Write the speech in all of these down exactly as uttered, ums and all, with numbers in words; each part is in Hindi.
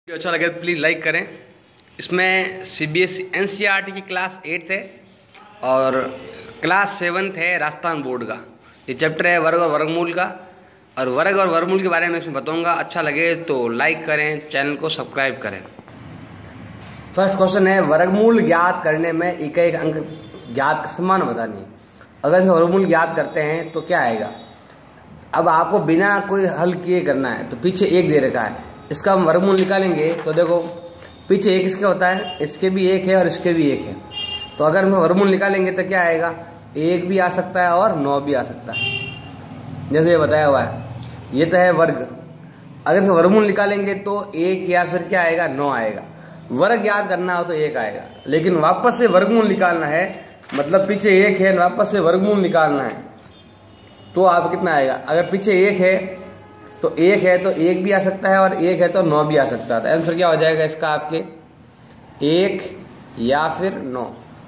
अच्छा लगे तो प्लीज़ लाइक करें। इसमें C B S E N C R T की क्लास एट्थ है और क्लास सेवन्थ है राजस्थान बोर्ड का। ये चैप्टर है वर्ग और वर्गमूल का, और वर्ग और वर्गमूल के बारे में इसमें बताऊंगा। अच्छा लगे तो लाइक करें, चैनल को सब्सक्राइब करें। फर्स्ट क्वेश्चन है, वर्गमूल ज्ञात करने में इकाई अंक ज्ञात समान बतानी है। अगर इसे वर्गमूल ज्ञात करते हैं तो क्या आएगा। अब आपको बिना कोई हल किए करना है। तो पीछे एक दे रखा है, इसका हम वर्गमूल निकालेंगे तो देखो पीछे एक इसका होता है, इसके भी एक है और इसके भी एक है। तो अगर हम वर्गमूल निकालेंगे तो क्या आएगा, एक भी आ सकता है और नौ भी आ सकता है, जैसे ये बताया हुआ है। ये तो है वर्ग। अगर इसका वर्गमूल निकालेंगे तो एक या फिर क्या आएगा, नौ आएगा। वर्ग याद करना हो तो एक आएगा, लेकिन वापस से वर्गमूल निकालना है, मतलब पीछे एक है वापस से वर्गमूल निकालना है तो आप कितना आएगा। अगर पीछे एक है तो एक है तो एक भी आ सकता है और एक है तो नौ भी आ सकता है। तो आंसर क्या हो जाएगा इसका, आपके एक या फिर नौ।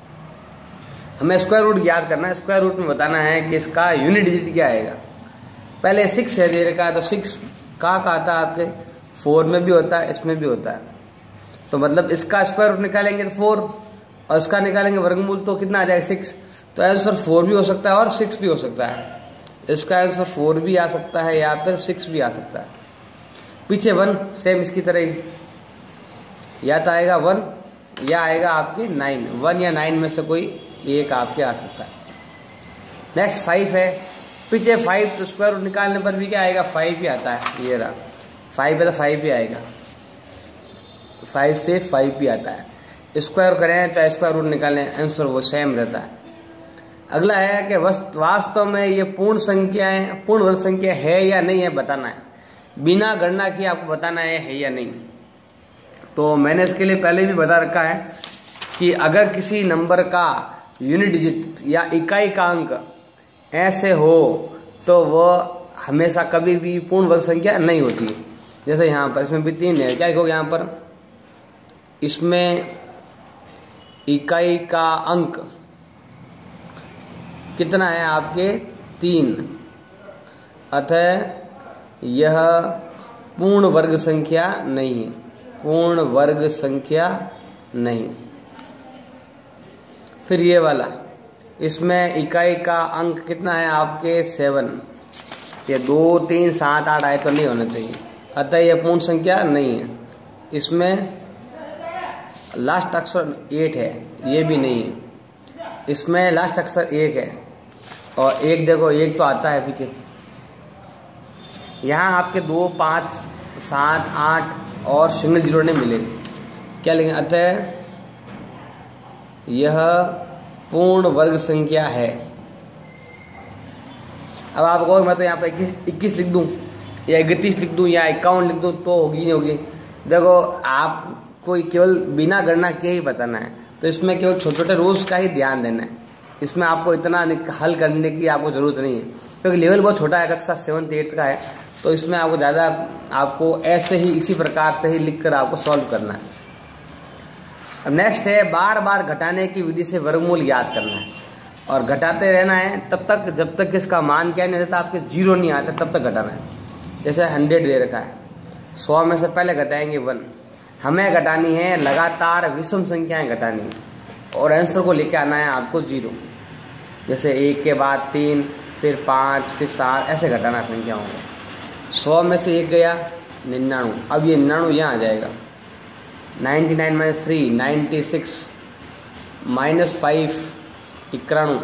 हमें स्क्वायर रूट याद करना है। स्क्वायर रूट में बताना है कि इसका यूनिट डिजिट क्या आएगा। पहले सिक्स है दे रखा है, तो सिक्स का का आता है आपके फोर में भी होता है, इसमें भी होता है। तो मतलब इसका स्क्वायर रूट निकालेंगे तो फोर, और इसका निकालेंगे वर्गमूल तो कितना आ जाएगा, सिक्स। तो आंसर फोर भी हो सकता है और सिक्स भी हो सकता है। इसका आंसर फोर भी आ सकता है या फिर सिक्स भी आ सकता है। पीछे वन सेम इसकी तरह ही, या तो आएगा वन या आएगा आपकी नाइन। वन या नाइन में से कोई एक आपके आ सकता है। नेक्स्ट फाइव है, पीछे फाइव, तो स्क्वायर रूट निकालने पर भी क्या आएगा, फाइव ही आता है। ये रहा फाइव है तो फाइव ही आएगा, फाइव से फाइव भी आता है। स्क्वायर करें चाहे स्क्वायर रूट निकालें, आंसर वो सेम रहता है। अगला है कि वास्तव में ये पूर्ण संख्याएं पूर्ण वर्ग संख्या है या नहीं है बताना है। बिना गणना किए आपको बताना है है या नहीं। तो मैंने इसके लिए पहले भी बता रखा है कि अगर किसी नंबर का यूनिट डिजिट या इकाई का अंक ऐसे हो तो वह हमेशा कभी भी पूर्ण वर्ग संख्या नहीं होती है। जैसे यहाँ पर इसमें भी तीन है, क्या लिखोगे यहाँ पर, इसमें इकाई का अंक कितना है आपके, तीन, अतः यह पूर्ण वर्ग संख्या नहीं है, पूर्ण वर्ग संख्या नहीं। फिर ये वाला, इसमें इकाई का अंक कितना है आपके, सेवन। ये दो तीन सात आठ आए तो नहीं होना चाहिए, अतः यह पूर्ण संख्या नहीं है। इसमें लास्ट अक्षर एट है, ये भी नहीं है। इसमें लास्ट अक्षर एक है और एक देखो एक तो आता है पीछे। यहाँ आपके दो पाँच सात आठ और सिंगल जीरो नहीं मिलेगी, क्या लिखेंगे, अतः यह पूर्ण वर्ग संख्या है। अब आप कहो मैं तो यहाँ पर इक्कीस लिख दूँ या इकतीस लिख दूँ या इक्यावन लिख दूँ तो होगी नहीं होगी। देखो आपको केवल बिना गणना के ही बताना है, तो इसमें केवल छोटे छोटे रूल्स का ही ध्यान देना है। इसमें आपको इतना हल करने की आपको जरूरत नहीं है, क्योंकि लेवल बहुत छोटा है, कक्षा सेवन्थ एट्थ का है। तो इसमें आपको ज़्यादा आपको ऐसे ही इसी प्रकार से ही लिखकर आपको सॉल्व करना है। अब नेक्स्ट है, बार बार घटाने की विधि से वर्गमूल याद करना है और घटाते रहना है तब तक जब तक इसका मान क्या नहीं रहता, आपके जीरो नहीं आता तब तक घटाना है। जैसे हंड्रेड दे रखा है, सौ में से पहले घटाएंगे वन। हमें घटानी है लगातार विषम संख्याएं घटानी है और आंसर को लेके आना है आपको जीरो। जैसे एक के बाद तीन, फिर पाँच, फिर सात, ऐसे घटाना संख्याओं को। सौ में से एक गया निन्यानवे, अब ये निन्यानवे यहाँ आ जाएगा। Ninety nine minus three, ninety six, minus five, इक्यानवे,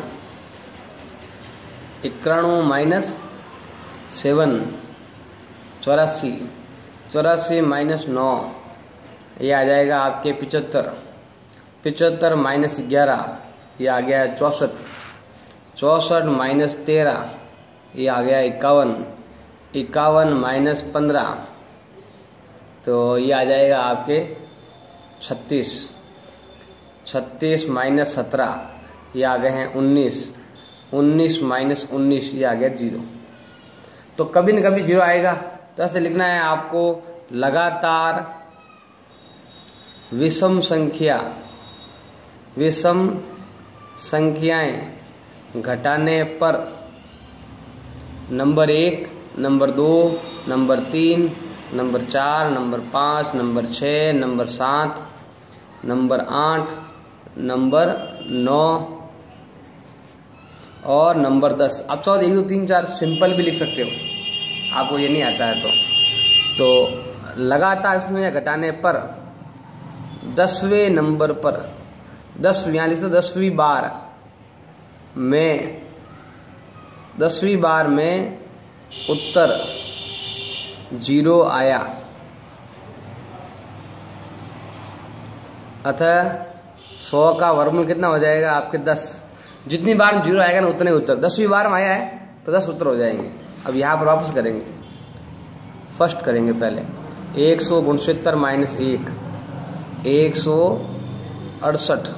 इक्यानवे माइनस सेवन, चौरासी, चौरासी माइनस नौ, ये आ जाएगा आपके पिचहत्तर, पिचहत्तर माइनस ग्यारह, ये आ गया चौंसठ, चौंसठ माइनस तेरह, ये आ गया इक्यावन, इक्यावन माइनस पंद्रह, तो ये आ जाएगा आपके छत्तीस, छत्तीस माइनस सत्रह, ये आ गए हैं उन्नीस, उन्नीस माइनस उन्नीस, ये आ गया जीरो। तो कभी न कभी जीरो आएगा, तो ऐसे लिखना है आपको, लगातार विषम संख्या विषम संख्याएं घटाने पर नंबर एक, नंबर दो, नंबर तीन नंबर चार, नंबर पाँच, नंबर छः, नंबर सात, नंबर आठ, नंबर नौ और नंबर दस। आप चाहो एक दो तीन चार सिंपल भी लिख सकते हो, आपको ये नहीं आता है तो तो लगातार इसमें घटाने पर दसवें नंबर पर दस यहाँ लिख दो दसवीं बार में दसवीं बार में उत्तर जीरो आया, अतः सौ का वर्गमूल कितना हो जाएगा आपके दस। जितनी बार में जीरो आएगा ना उतने उत्तर, दसवीं बार में आया है तो दस उत्तर हो जाएंगे। अब यहाँ पर वापस करेंगे, फर्स्ट करेंगे पहले एक सौ उनसत्तर माइनस एक, एक सौ अड़सठ,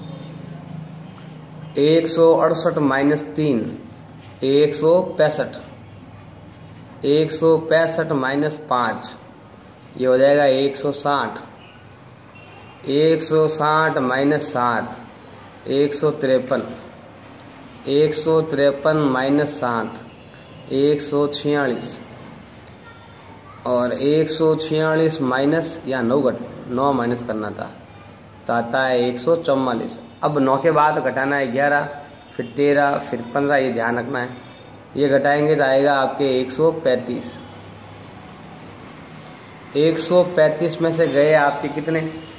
एक सौ अड़सठ माइनस तीन, एक सौ पैंसठ, एक सौ पैंसठ माइनस पाँच, ये हो जाएगा एक सौ साठ, एक सौ साठ माइनस सात, एक सौ तिरपन, एक सौ तिरपन माइनस सात, एक सौ छियालीस और एक सौ छियालीस माइनस या नौ घट नौ माइनस करना था तो आता है एक सौ चौवालीस। अब नौ के बाद घटाना है ग्यारह, फिर तेरह, फिर पंद्रह, ये ध्यान रखना है। ये घटाएंगे तो आएगा आपके एक सौ पैंतीस। एक सौ पैंतीस में से गए आपके कितने,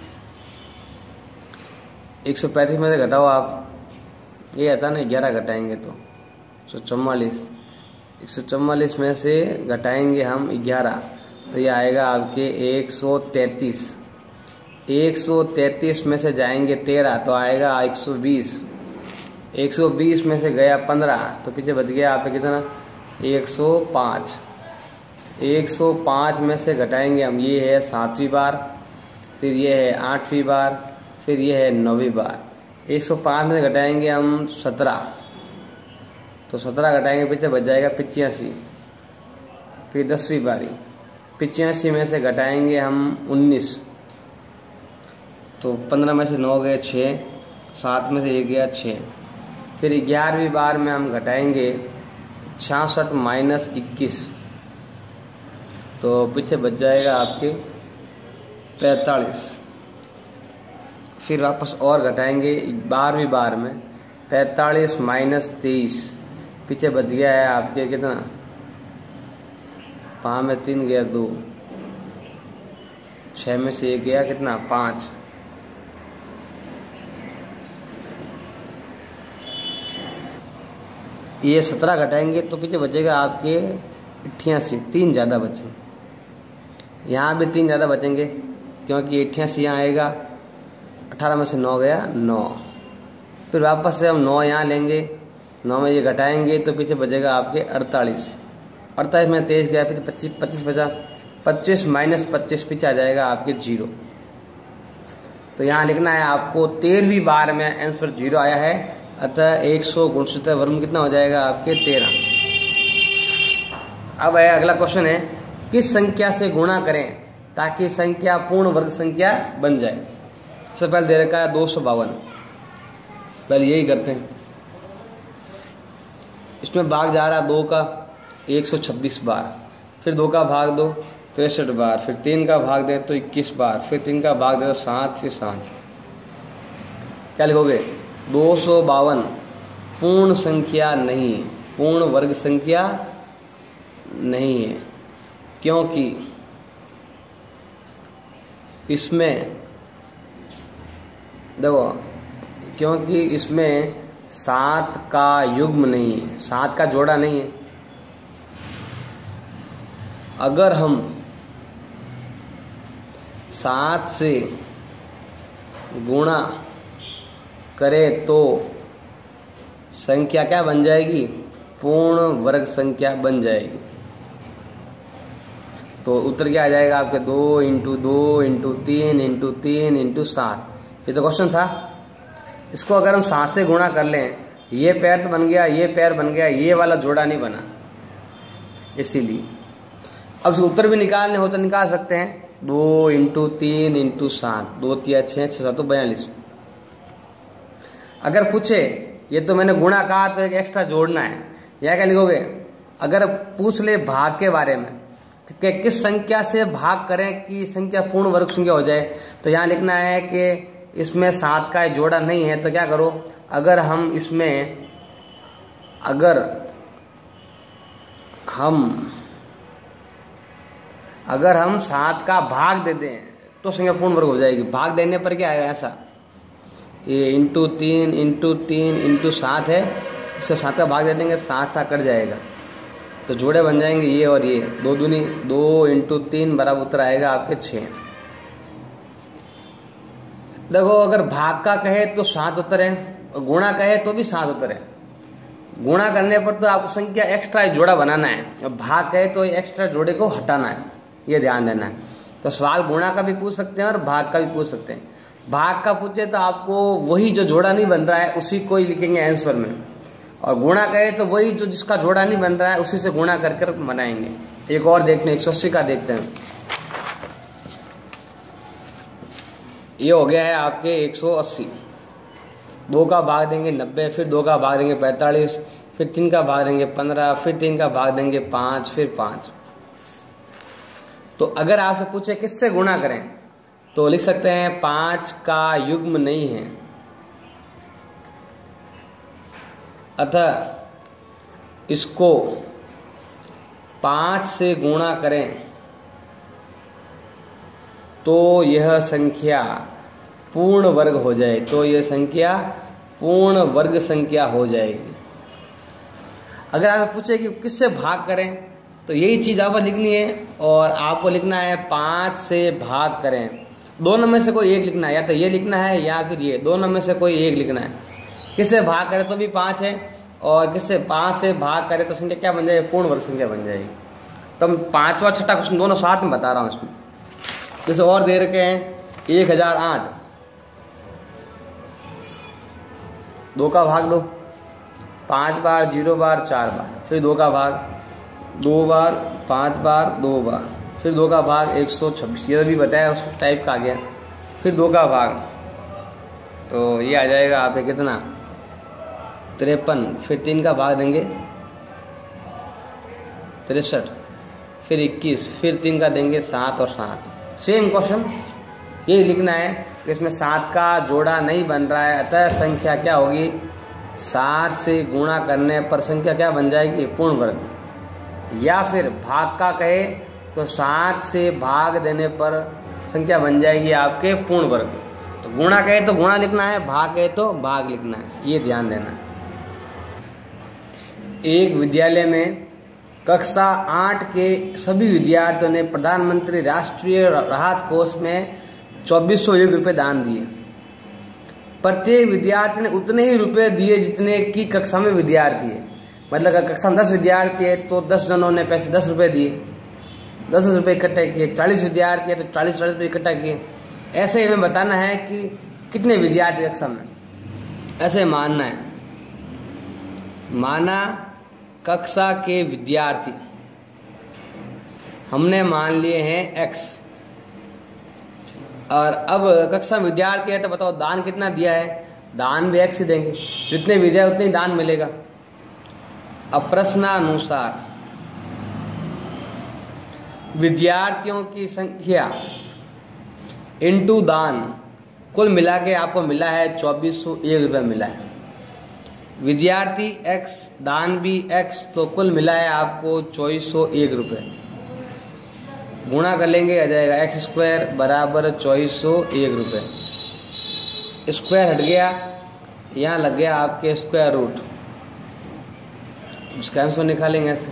एक सौ पैंतीस में से घटाओ आप, ये आता ना ग्यारह घटाएंगे तो एक सौ चौवालीस, एक सौ चौवालीस में से घटाएंगे हम ग्यारह तो ये आएगा आपके एक सौ तैंतीस। एक सौ तैंतीस में से जाएंगे तेरह तो आएगा एक सौ बीस। एक सौ बीस में से गया पंद्रह तो पीछे बच गया आपके कितना, एक सौ पाँच। एक सौ पाँच में से घटाएंगे हम, ये है सातवीं बार, फिर ये है आठवीं बार, फिर ये है नौवीं बार। एक सौ पाँच में से घटाएंगे हम सत्रह तो सत्रह घटाएंगे पीछे बच जाएगा पिचासी। फिर दसवीं बारी, पिचासी में से घटाएंगे हम उन्नीस तो पंद्रह में से नौ गए छः, सात में से एक गया छः। फिर ग्यारहवीं बार में हम घटाएंगे छियासठ माइनस इक्कीस तो पीछे बच जाएगा आपके पैंतालीस। फिर वापस और घटाएंगे बारहवीं बार में पैंतालीस माइनस तेईस, पीछे बच गया है आपके कितना, पाँच में तीन गया दो, छः में से एक गया कितना पाँच। ये सत्रह घटाएंगे तो पीछे बचेगा आपके अट्ठासी, तीन ज़्यादा बचे। यहाँ भी तीन ज़्यादा बचेंगे क्योंकि अट्ठासी यहाँ आएगा, अठारह में से नौ गया नौ। फिर वापस से हम नौ यहाँ लेंगे, नौ में ये घटाएंगे तो पीछे बचेगा आपके अड़तालीस। अड़तालीस में तेईस गया, पीछे पच्चीस पच्चीस बचा, पच्चीस माइनस पच्चीस पीछे आ जाएगा आपके जीरो। तो यहाँ लिखना है आपको तेरहवीं बार में आंसर जीरो आया है, अतः एक सौ गुणसूत्र वर्ग कितना हो जाएगा आपके तेरह। अब है अगला क्वेश्चन है, किस संख्या से गुणा करें ताकि संख्या पूर्ण वर्ग संख्या बन जाए। सबसे पहले दे रखा है दो सौ बावन, पहले यही करते हैं। इसमें भाग जा रहा है दो का एक सौ छब्बीस बार, फिर दो का भाग दो तिरसठ बार, फिर तीन का भाग दे तो इक्कीस बार, फिर तीन का भाग दे तो सात, फिर सात। क्या लिखोगे, दो सौ बावन पूर्ण संख्या नहीं, पूर्ण वर्ग संख्या नहीं है, क्योंकि इसमें देखो, क्योंकि इसमें सात का युग्म नहीं है, सात का जोड़ा नहीं है। अगर हम सात से गुणा करें तो संख्या क्या बन जाएगी, पूर्ण वर्ग संख्या बन जाएगी। तो उत्तर क्या आ जाएगा आपके, दो इंटू दो इंटू तीन इंटू तीन इंटू सात। ये तो क्वेश्चन था। इसको अगर हम सात से गुणा कर लें, ये पैर तो बन गया, ये पैर बन गया, ये वाला जोड़ा नहीं बना, इसीलिए। अब इसको उत्तर भी निकालने हो तो निकाल सकते हैं, दो इंटू तीन इंटू सात, दो तिया छः, छः सात तो बयालीस। अगर पूछे, ये तो मैंने गुणा कहा तो एक एक्स्ट्रा जोड़ना है, यह क्या लिखोगे। अगर पूछ ले भाग के बारे में कि किस संख्या से भाग करें कि संख्या पूर्ण वर्ग संख्या हो जाए। तो यहाँ लिखना है कि इसमें सात का जोड़ा नहीं है, तो क्या करो, अगर हम इसमें अगर हम अगर हम सात का भाग दे दें तो संख्या पूर्ण वर्ग हो जाएगी। भाग देने पर क्या आएगा, ऐसा, ये इंटू तीन इंटू तीन इंटू सात है, इसको सात का भाग दे देंगे, सात सात कट जाएगा, तो जोड़े बन जाएंगे ये और ये, दो दूनी दो इंटू तीन बराबर उत्तर आएगा आपके छः। देखो अगर भाग का कहे तो सात उत्तर है और गुणा कहे तो भी सात उत्तर है। गुणा करने पर तो आपको संख्या एक्स्ट्रा जोड़ा बनाना है, और भाग कहे तो एक्स्ट्रा जोड़े को हटाना है, ये ध्यान देना है। तो सवाल गुणा का भी पूछ सकते हैं और भाग का भी पूछ सकते हैं। भाग का पूछे तो आपको वही जो जोड़ा नहीं बन रहा है उसी को ही लिखेंगे आंसर में, और गुणा कहे तो वही जो जिसका जोड़ा नहीं बन रहा है उसी से गुणा कर कर बनाएंगे। एक और देखते हैं, एक सौ अस्सी का देखते हैं। ये हो गया है आपके एक सौ अस्सी। दो का भाग देंगे नब्बे, फिर दो का भाग देंगे पैंतालीस, फिर तीन का भाग देंगे पंद्रह, फिर तीन का भाग देंगे पाँच, फिर पाँच। तो अगर आपसे पूछे किससे गुणा करें तो लिख सकते हैं पाँच का युग्म नहीं है, अतः इसको पाँच से गुणा करें तो यह संख्या पूर्ण वर्ग हो जाए, तो यह संख्या पूर्ण वर्ग संख्या हो जाएगी। अगर आप पूछे कि किससे भाग करें तो यही चीज आपको लिखनी है, और आपको लिखना है पाँच से भाग करें। दोनों में से कोई एक लिखना है, या तो ये लिखना है या फिर ये, दोनों में से कोई एक लिखना है। किससे भाग करे तो भी पाँच है, और किससे पाँच से भाग करे तो संख्या क्या बन जाएगी, पूर्ण वर्ग संख्या बन जाएगी। तो मैं पांचवा छठा क्वेश्चन दोनों साथ में बता रहा हूँ इसमें। जैसे और दे रखे हैं एक हजार आठ, दो का भाग दो, पांच बार, जीरो बार, चार बार, फिर दो का भाग, दो बार, पांच बार, दो बार, फिर दो का भाग एक सौ छब्बीस, ये भी बताया उस टाइप का आ गया। फिर दो का भाग, तो ये आ जाएगा आप कितना, तिरपन। फिर तीन का भाग देंगे तिरसठ, फिर इक्कीस, फिर तीन का देंगे सात और सात। सेम क्वेश्चन यही लिखना है कि इसमें सात का जोड़ा नहीं बन रहा है, अतः संख्या क्या होगी, सात से गुणा करने पर संख्या क्या बन जाएगी, पूर्ण वर्ग। या फिर भाग का कहे तो सात से भाग देने पर संख्या बन जाएगी आपके पूर्ण वर्ग। तो गुणा कहे तो गुणा लिखना है, भाग कहे तो भाग लिखना है, ये ध्यान देना है। एक विद्यालय में कक्षा आठ के सभी विद्यार्थियों ने प्रधानमंत्री राष्ट्रीय राहत कोष में चौबीस सौ एक रुपये दान दिए। प्रत्येक विद्यार्थी ने उतने ही रुपए दिए जितने की कक्षा में विद्यार्थी है। मतलब अगर कक्षा में दस विद्यार्थी है तो दस जनों ने पैसे दस रुपये दिए, दस दस रुपये इकट्ठे किए। चालीस विद्यार्थी है तो चालीस चालीस रुपये इकट्ठा किए। ऐसे हमें बताना है कि कितने विद्यार्थी कक्षा में, ऐसे मानना है। माना कक्षा के विद्यार्थी हमने मान लिए हैं एक्स, और अब कक्षा में विद्यार्थी है तो बताओ दान कितना दिया है, दान भी एक्स ही देंगे, जितने विद्यार्थी उतने ही दान मिलेगा। अब प्रश्नानुसार विद्यार्थियों की संख्या इंटू दान कुल मिला के आपको मिला है चौबीस सौ एक रुपये मिला है। विद्यार्थी एक्स, दान भी एक्स, तो कुल मिला है आपको चौबीस सौ एक रुपये। गुणा कर लेंगे, आ जाएगा एक्स स्क्वायर बराबर चौबीस सौ एक रुपये। स्क्वायर हट गया, यहाँ लग गया आपके स्क्वायर रूट, उसका आंसर निकालेंगे ऐसे।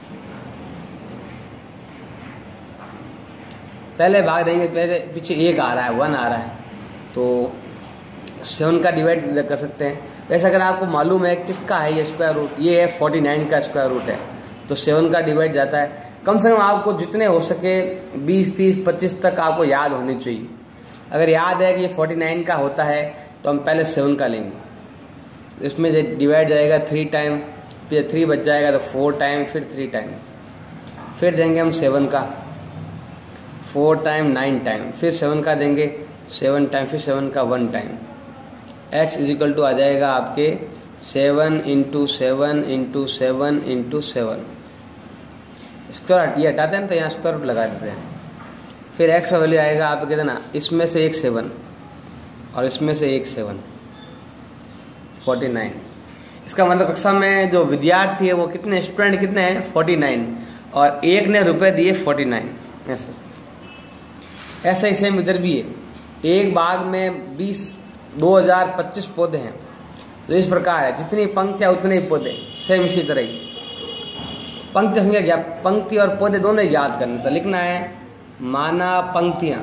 पहले भाग देंगे, पहले पीछे एक आ रहा है, वन आ रहा है, तो सेवन का डिवाइड कर सकते हैं। वैसे अगर आपको मालूम है किसका है ये स्क्वायर रूट, ये है फोर्टी नाइन का स्क्वायर रूट है, तो सेवन का डिवाइड जाता है। कम से कम आपको जितने हो सके बीस तीस पच्चीस तक आपको याद होनी चाहिए। अगर याद है कि ये फोर्टी नाइन का होता है तो हम पहले सेवन का लेंगे, इसमें डिवाइड जाएगा थ्री टाइम, फिर थ्री बच जाएगा तो फोर टाइम, फिर थ्री टाइम, फिर देंगे हम सेवन का फोर टाइम नाइन टाइम, फिर सेवन का देंगे सेवन टाइम, फिर सेवन का one time. X is equal to आ जाएगा आपके seven into seven into seven into seven. Square ये हटाते हैं तो यहाँ स्क्वायर रूट लगा देते हैं। फिर एक्स का वैल्यू आएगा आपके कितना, इसमें से एक सेवन और इसमें से एक सेवन, फोर्टी नाइन। इसका मतलब कक्षा में जो विद्यार्थी है वो कितने, स्टूडेंट कितने हैं, फोर्टी नाइन, और एक ने रुपए दिए फोर्टी नाइन। ऐसे ऐसे ही सेम इधर भी है, एक बाग में बीस दो हजार पच्चीस पौधे हैं, तो इस प्रकार है जितनी पंक्तियां उतने ही पौधे। सेम इसी तरह ही पंक्ति संख्या, पंक्ति और पौधे दोनों याद करने, तो लिखना है माना पंक्तियां,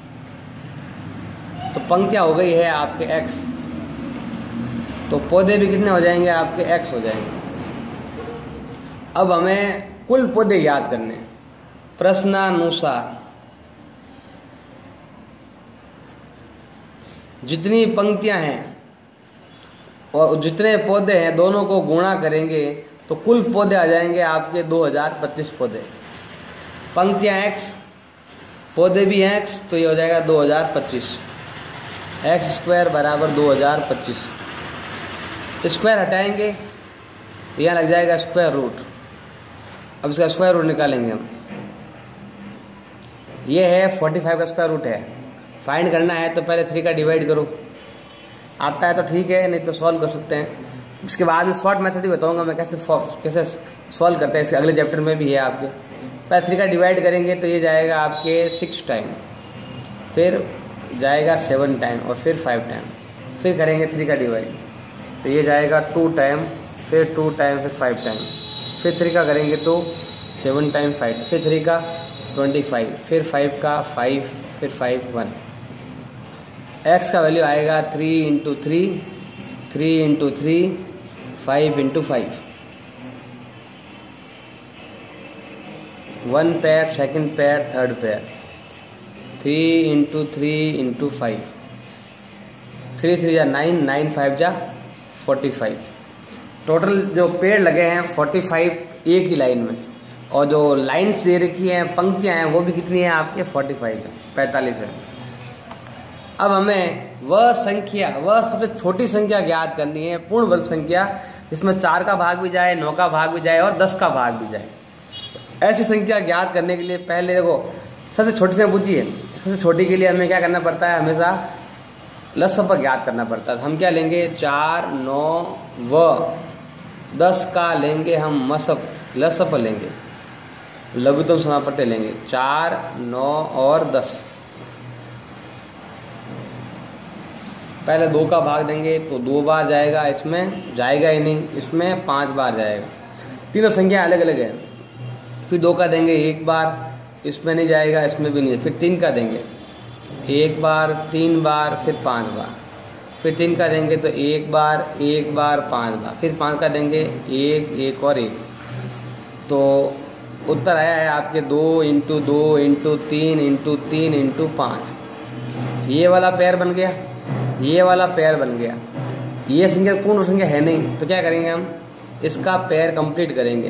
तो पंक्तियां हो गई है आपके एक्स, तो पौधे भी कितने हो जाएंगे आपके, एक्स हो जाएंगे। अब हमें कुल पौधे याद करने, प्रश्नानुसार जितनी पंक्तियां हैं और जितने पौधे हैं दोनों को गुणा करेंगे तो कुल पौधे आ जाएंगे आपके दो हजार पच्चीस पौधे। पंक्तियां एक्स, पौधे भी एक्स, तो ये हो जाएगा दो हजार पच्चीस। एक्स स्क्वायर बराबर दो हजार पच्चीस। स्क्वायर हटाएंगे तो यहाँ लग जाएगा स्क्वायर रूट। अब इसका स्क्वायर रूट निकालेंगे हम, ये है फोर्टी फाइव का स्क्वायर रूट है। फाइंड करना है तो पहले थ्री का डिवाइड करो, आता है तो ठीक है, नहीं तो सॉल्व कर सकते हैं। उसके बाद में शॉर्ट मेथड ही बताऊंगा मैं कैसे कैसे सॉल्व करते हैं, इसके अगले चैप्टर में भी है आपके। पहले थ्री का डिवाइड करेंगे तो ये जाएगा आपके सिक्स टाइम, फिर जाएगा सेवन टाइम और फिर फाइव टाइम, फिर करेंगे थ्री का डिवाइड तो ये जाएगा टू टाइम, फिर टू टाइम, फिर फाइव टाइम, फिर थ्री का करेंगे तो सेवन टाइम फाइव, फिर थ्री का ट्वेंटी फाइव, फिर फाइव का फाइव, फिर फाइव वन। एक्स का वैल्यू आएगा three into three, three into three, five into five, one pair, second pair, third pair, three into three into five, three three जा नाइन, नाइन फाइव जा फोर्टी फाइव। टोटल जो पेड़ लगे हैं फोर्टी फाइव एक ही लाइन में, और जो लाइन्स दे रखी हैं, पंक्तियां हैं, वो भी कितनी है आपके फोर्टी फाइव है, पैंतालीस है। अब हमें वह संख्या, वह सबसे छोटी संख्या ज्ञात करनी है, पूर्ण वर्ग संख्या, जिसमें चार का भाग भी जाए, नौ का भाग भी जाए और दस का भाग भी जाए। ऐसी संख्या ज्ञात करने के लिए पहले देखो सबसे छोटी से पूछिए, सबसे छोटी के लिए हमें क्या करना पड़ता है, हमेशा लसप ज्ञात करना पड़ता है। हम क्या लेंगे, चार, नौ व दस का लेंगे हम मसप, लसप लेंगे, लघुत्तम समापत्ति लेंगे, चार, नौ और दस। पहले दो का भाग देंगे तो दो बार जाएगा, इसमें जाएगा ही नहीं, इसमें पांच बार जाएगा। तीनों संख्या अलग अलग है। फिर दो का देंगे एक बार, इसमें नहीं जाएगा, इसमें भी नहीं। फिर तीन का देंगे एक बार, तीन बार, फिर पांच बार। फिर तीन का देंगे तो एक बार, एक बार, पांच बार। फिर पांच का देंगे एक, एक और एक। तो उत्तर आया है आपके दो इंटू दो इंटू तीन इंटू तीन इंटू पाँच। ये वाला पेयर बन गया, ये वाला पेयर बन गया। ये संख्या पूर्ण संख्या है नहीं, तो क्या करेंगे हम, इसका पेयर कंप्लीट करेंगे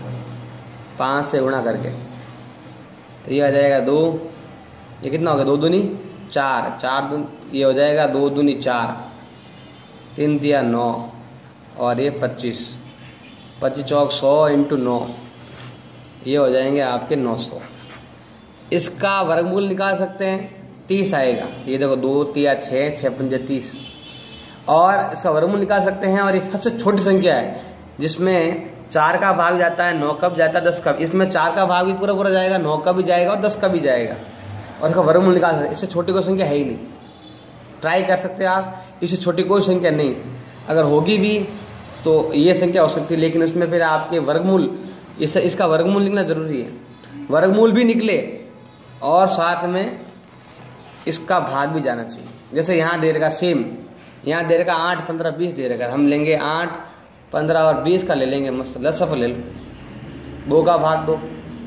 पाँच से गुणा करके। तो ये आ जाएगा दो, ये कितना होगा, दो दूनी चार, चार दू ये हो जाएगा दो दूनी चार, तीन दिया नौ और ये पच्चीस, पच्चीस चौक सौ इंटू नौ, ये हो जाएंगे आपके नौ सौ। इसका वर्गमूल निकाल सकते हैं, तीस आएगा। ये देखो दो तिया छः, छः पंजे तीस, और इसका वर्गमूल निकाल सकते हैं। और ये सबसे छोटी संख्या है जिसमें चार का भाग जाता है, नौ का भी जाता है, दस का भी। इसमें चार का भाग भी पूरा पूरा जाएगा, नौ का भी जाएगा और दस का भी जाएगा, और इसका वर्गमूल निकाल सकते हैं। इससे छोटी कोई संख्या है ही नहीं। ट्राई कर सकते हैं आप, इससे छोटी कोई संख्या नहीं। अगर होगी भी तो ये संख्या हो सकती है, लेकिन उसमें फिर आपके वर्गमूल, इस इसका वर्गमूल लिखना जरूरी है। वर्गमूल भी निकले और साथ में इसका भाग भी जाना चाहिए। जैसे यहाँ दे रखा सेम, यहाँ दे रखा आठ, पंद्रह, बीस दे रखा, हम लेंगे आठ, पंद्रह और बीस का ले लेंगे, मस्त लसफ ले लो। दो का भाग दो,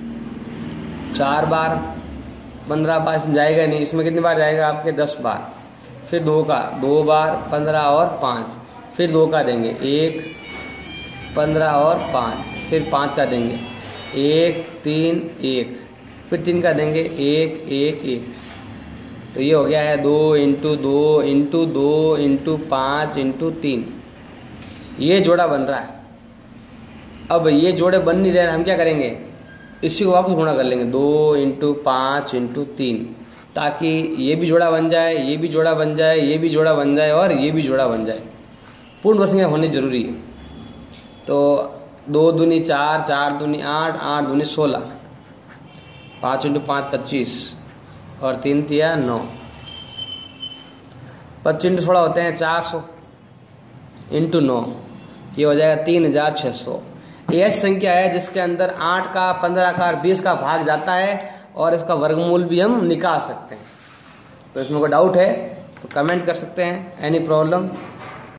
चार बार, पंद्रह बार, इसमें जाएगा नहीं। इसमें कितनी बार जाएगा आपके, दस बार। फिर दो का दो बार, पंद्रह और पाँच। फिर दो का देंगे एक, पंद्रह और पाँच। फिर पाँच का देंगे एक, तीन, एक। फिर तीन का देंगे एक, एक, एक। तो ये हो गया है दो इंटू दो इंटू दो इंटू पाँच इंटू तीन। ये जोड़ा बन रहा है। अब ये जोड़े बन नहीं रहे, हम क्या करेंगे, इसी को वापस गुणा कर लेंगे, दो इंटू पाँच इंटू तीन, ताकि ये भी जोड़ा बन जाए, ये भी जोड़ा बन जाए, ये भी जोड़ा बन जाए और ये भी जोड़ा बन जाए। पूर्ण वर्गसंख्या होनी जरूरी है। तो दो दूनी चार, चार दूनी आठ, आठ दूनी सोलह, पाँच इंटू पाँच पच्चीस और तीन तिया नौ, पच्चीस इंटू सोलह होते हैं चार सौ इंटू नौ, ये हो जाएगा तीन हजार छः सौ। ये ऐसी संख्या है जिसके अंदर आठ का, पंद्रह का और बीस का भाग जाता है और इसका वर्गमूल भी हम निकाल सकते हैं। तो इसमें कोई डाउट है तो कमेंट कर सकते हैं। Any problem?